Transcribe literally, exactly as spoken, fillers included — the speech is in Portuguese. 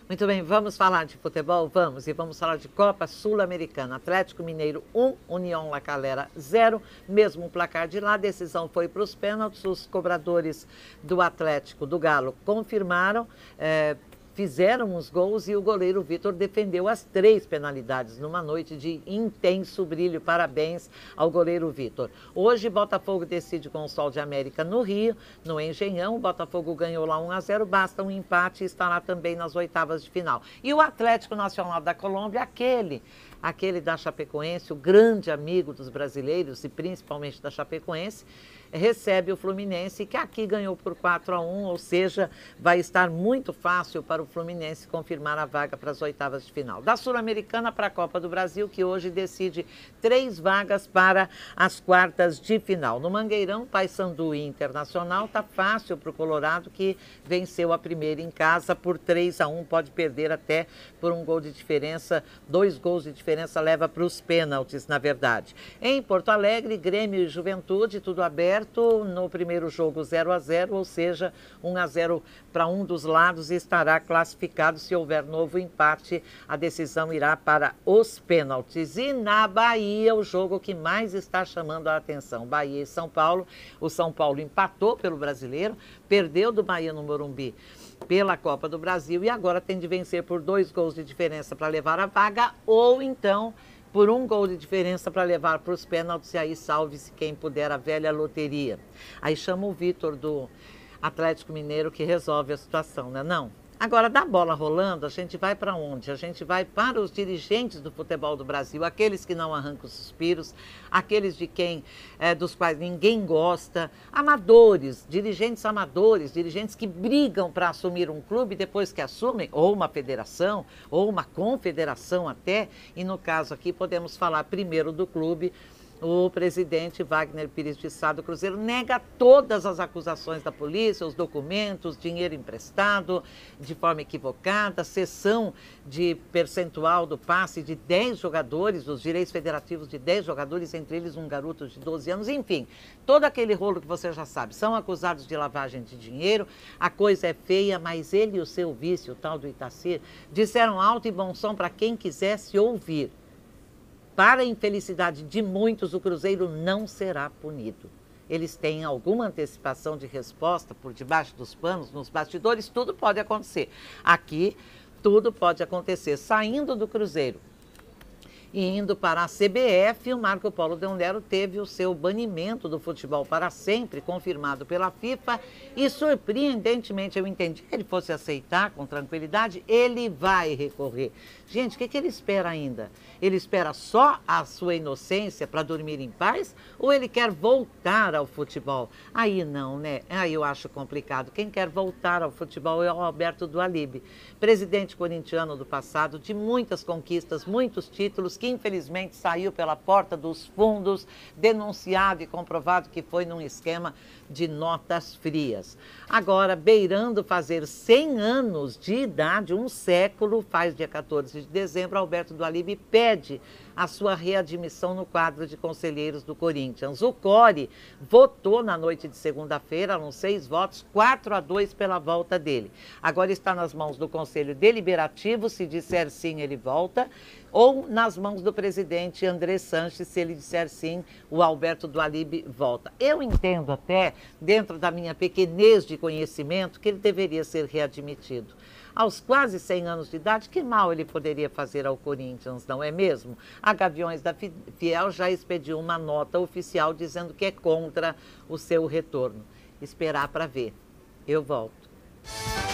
Muito bem, vamos falar de futebol? Vamos, e vamos falar de Copa Sul-Americana. Atlético Mineiro um, União La Calera zero, mesmo placar de lá, a decisão foi para os pênaltis, os cobradores do Atlético, do Galo, confirmaram, é, fizeram os gols e o goleiro Vitor defendeu as três penalidades numa noite de intenso brilho. Parabéns ao goleiro Vitor. Hoje, Botafogo decide com o Sol de América no Rio, no Engenhão. O Botafogo ganhou lá um a zero, basta um empate e estará também nas oitavas de final. E o Atlético Nacional da Colômbia, aquele, aquele da Chapecoense, o grande amigo dos brasileiros e principalmente da Chapecoense, recebe o Fluminense, que aqui ganhou por quatro a um, ou seja, vai estar muito fácil para o Fluminense confirmar a vaga para as oitavas de final. Da Sul-Americana para a Copa do Brasil, que hoje decide três vagas para as quartas de final. No Mangueirão, Paysandu e Internacional, tá fácil para o Colorado, que venceu a primeira em casa por três a um, pode perder até por um gol de diferença, dois gols de diferença leva para os pênaltis, na verdade. Em Porto Alegre, Grêmio e Juventude, tudo aberto. No primeiro jogo zero a zero, ou seja, um a zero para um dos lados, e estará classificado. Se houver novo empate, a decisão irá para os pênaltis. E na Bahia, o jogo que mais está chamando a atenção, Bahia e São Paulo. O São Paulo empatou pelo Brasileiro, perdeu do Bahia no Morumbi pela Copa do Brasil e agora tem de vencer por dois gols de diferença para levar a vaga, ou então por um gol de diferença para levar para os pênaltis, e aí salve-se quem puder, a velha loteria. Aí chama o Vitor do Atlético Mineiro que resolve a situação, né? Não. Agora, da bola rolando, a gente vai para onde? A gente vai para os dirigentes do futebol do Brasil, aqueles que não arrancam suspiros, aqueles de quem, é, dos quais ninguém gosta, amadores, dirigentes amadores, dirigentes que brigam para assumir um clube depois que assumem, ou uma federação, ou uma confederação até, e no caso aqui podemos falar primeiro do clube. O presidente Wagner Pires de Sá do Cruzeiro nega todas as acusações da polícia, os documentos, dinheiro emprestado de forma equivocada, cessão de percentual do passe de dez jogadores, os direitos federativos de dez jogadores, entre eles um garoto de doze anos, enfim, todo aquele rolo que você já sabe. São acusados de lavagem de dinheiro, a coisa é feia, mas ele e o seu vice, o tal do Itacir, disseram alto e bom som para quem quisesse ouvir. Para a infelicidade de muitos, o Cruzeiro não será punido. Eles têm alguma antecipação de resposta por debaixo dos panos, nos bastidores, tudo pode acontecer. Aqui, tudo pode acontecer. Saindo do Cruzeiro e indo para a C B F, o Marco Polo Del Nero teve o seu banimento do futebol para sempre, confirmado pela FIFA, e surpreendentemente, eu entendi que ele fosse aceitar com tranquilidade, ele vai recorrer. Gente, o que, que ele espera ainda? Ele espera só a sua inocência para dormir em paz? Ou ele quer voltar ao futebol? Aí não, né? Aí eu acho complicado. Quem quer voltar ao futebol é o Alberto Dualib, presidente corintiano do passado, de muitas conquistas, muitos títulos, que infelizmente saiu pela porta dos fundos, denunciado e comprovado que foi num esquema de notas frias. Agora, beirando fazer cem anos de idade, um século, faz dia quatorze de dezembro, Alberto Dualib pede a sua readmissão no quadro de conselheiros do Corinthians. O Core votou na noite de segunda-feira, eram seis votos, quatro a dois pela volta dele. Agora está nas mãos do Conselho Deliberativo, se disser sim, ele volta, ou nas mãos do presidente André Sanches, se ele disser sim, o Alberto Dualib volta. Eu entendo até, dentro da minha pequenez de conhecimento, que ele deveria ser readmitido. Aos quase cem anos de idade, que mal ele poderia fazer ao Corinthians, não é mesmo? A Gaviões da Fiel já expediu uma nota oficial dizendo que é contra o seu retorno. Esperar para ver. Eu volto.